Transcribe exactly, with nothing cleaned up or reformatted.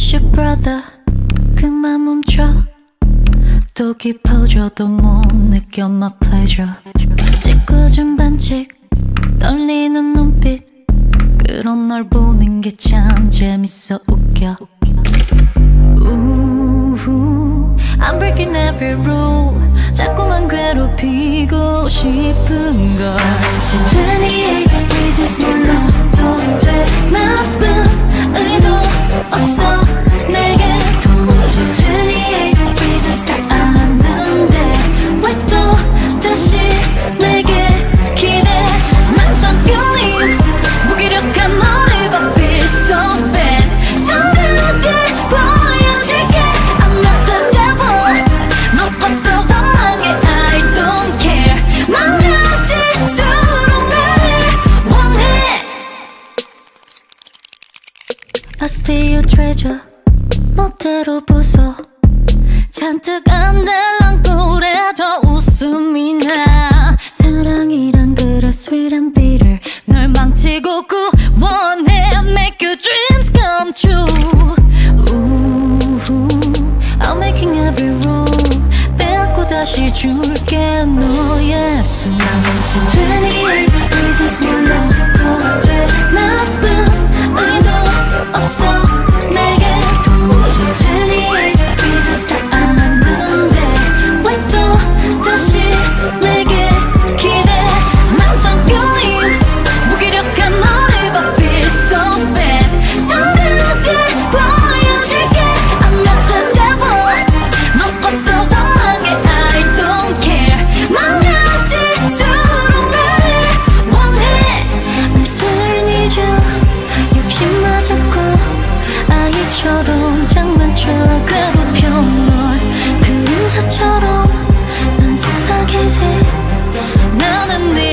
Who's your brother? 그만 멈춰. 또 깊어져도 못 느껴 my pleasure. 짓궂은 반칙 떨리는 눈빛 그런 널 보는 게 참 재밌어 웃겨. 우후, I'm breaking every rule. 자꾸만 괴롭히고 싶은 걸. twenty-eight reasons 몰라도 돼. 나쁜 의도 없어 내게 도무지. twenty-eight reasons 다 아는데 왜 또 다시 내게 기대. 낯선 끌림 무기력한 너를 봐. Feel so bad. 정들게 보여줄게. I'm not the devil. 너 것도 방황해. I don't care. 망가질수록 나를 원해. I steal your treasure. 멋대로 부숴. 잔뜩 안 달랑거려 더 웃음이 나. 사랑이란 그래 sweet and bitter. 널 망치고 구원해. Make your dreams come true. 우후, I'm making every rule. 빼앗고 다시 줄게 너의 숨. 나머지 twenty-eight reasons 몰라도 돼. 나쁜 의도 없어 내게 도무지. twenty-eight reasons 다 아는데 왜 또 다시 내게 기대. 낯선 끌림 무기력한 너를 봐. Feel so bad. 정들게 보여줄게. I'm not the devil. 너 것도 방황해. I don't care. 망가질수록 나를 원해. I swear I need you. 욕심 맞았고 아이처럼 장난쳐 괴롭혀 널. 그림자처럼 난 속삭이지. 나는 네